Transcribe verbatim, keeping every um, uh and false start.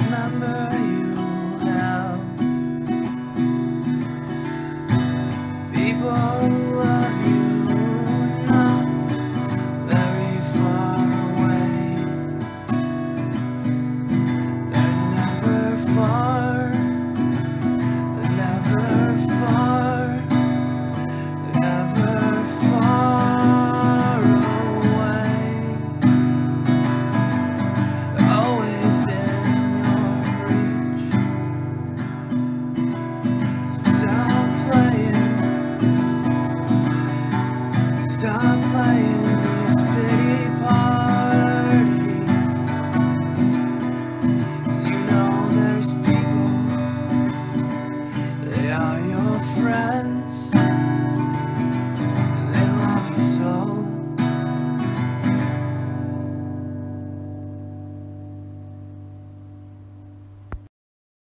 remember you have people who love you not very far away. They're never far, they're never far, they're never far away. They're always in your reach. So stop playing, stop playing these pity parties. You know there's people, they are your friends.